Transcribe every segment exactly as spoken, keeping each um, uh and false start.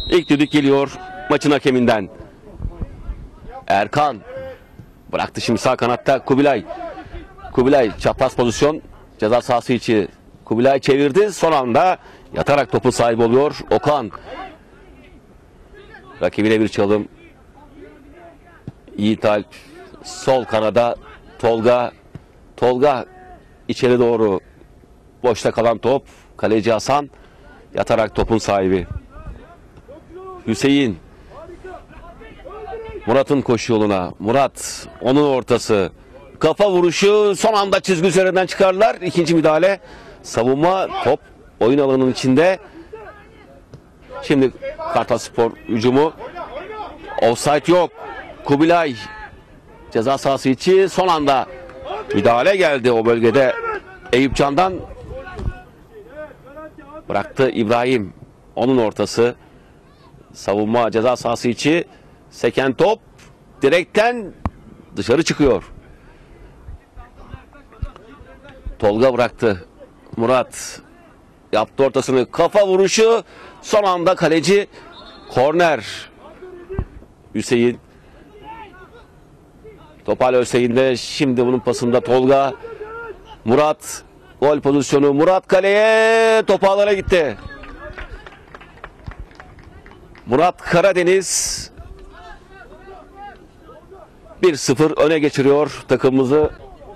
İlk düdük geliyor maçın hakeminden. Erkan bıraktı şimdi sağ kanatta Kubilay. Kubilay çapraz pozisyon, ceza sahası içi. Kubilay çevirdi, son anda yatarak topun sahibi oluyor Okan. Rakibine bir çalım. Yiğit Alp sol kanada, Tolga. Tolga içeri doğru, boşta kalan top. Kaleci Hasan yatarak topun sahibi. Hüseyin. Murat'ın koşu yoluna. Murat, onun ortası. Kafa vuruşu, son anda çizgi üzerinden çıkardılar. İkinci müdahale. Savunma, top oyun alanının içinde. Şimdi Kartalspor hücumu. Offside yok. Kubilay ceza sahası içi, son anda müdahale geldi o bölgede. Eyüp Can'dan bıraktı İbrahim. Onun ortası. Savunma ceza sahası içi. Seken top direkten dışarı çıkıyor. Tolga bıraktı. Murat yaptı ortasını. Kafa vuruşu, son anda kaleci. Korner. Hüseyin. Topal Hüseyin'de, şimdi bunun pasında Tolga. Murat. Gol pozisyonu. Murat kaleye. Top ağlara gitti. Murat Karadeniz bir sıfır öne geçiriyor takımımızı.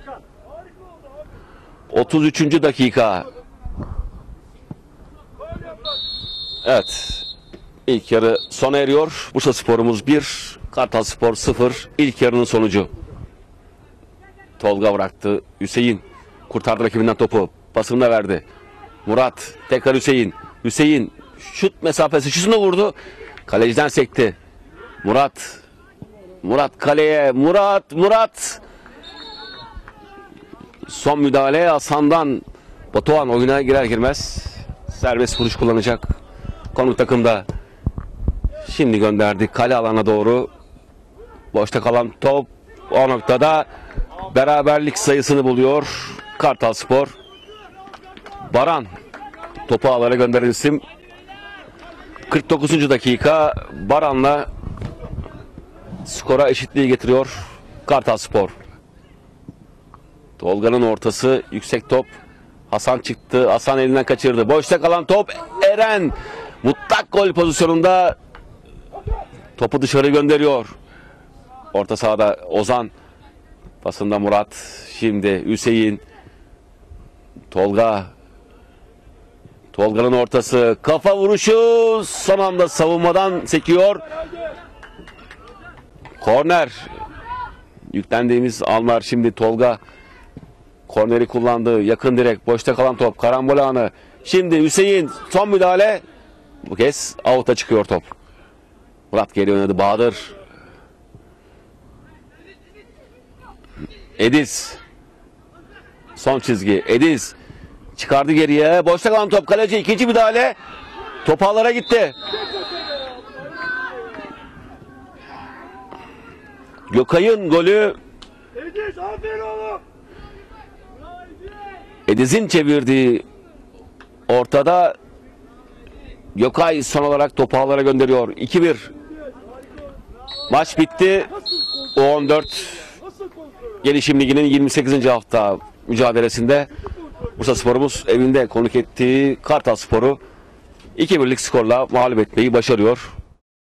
otuz üçüncü dakika. Evet. İlk yarı sona eriyor. Bursaspor'umuz bir, Kartalspor sıfır. İlk yarının sonucu. Tolga bıraktı. Hüseyin kurtardı rakibinden topu. Pasını da verdi. Murat tekrar Hüseyin. Hüseyin şut mesafesi, şutunu vurdu. Kaleciden sekti. Murat. Murat kaleye. Murat. Murat. Son müdahale Hasan'dan. Batuhan oyuna girer girmez serbest vuruş kullanacak. Konuk takımda. Şimdi gönderdi kale alana doğru. Boşta kalan top o noktada beraberlik sayısını buluyor Kartalspor. Baran topu ağlara gönderen isim. kırk dokuzuncu dakika, Baran'la skora eşitliği getiriyor Kartalspor. Tolga'nın ortası, yüksek top. Hasan çıktı. Hasan elinden kaçırdı. Boşta kalan top Eren. Mutlak gol pozisyonunda topu dışarı gönderiyor. Orta sahada Ozan. Pasında Murat. Şimdi Hüseyin. Tolga. Tolga'nın ortası. Kafa vuruşu. Son anda savunmadan sekiyor. Korner. Yüklendiğimiz anlar şimdi Tolga. Korneri kullandı. Yakın direk. Boşta kalan top. Karambol anı. Şimdi Hüseyin. Son müdahale. Bu kez out'a çıkıyor top. Murat geri oynadı. Bahadır. Ediz. Son çizgi. Ediz. Çıkardı geriye. Boşta kalan top. Kaleci. İkinci müdahale. Top ağlara gitti. Gökay'ın golü. Ediz, aferin oğlum. Ediz'in çevirdiği ortada. Gökay son olarak topu ağlara gönderiyor. iki bir. Maç bitti. U on dört Gelişim Ligi'nin yirmi sekizinci hafta mücadelesinde Bursaspor'umuz evinde konuk ettiği Kartalspor'u iki birlik skorla mağlup etmeyi başarıyor.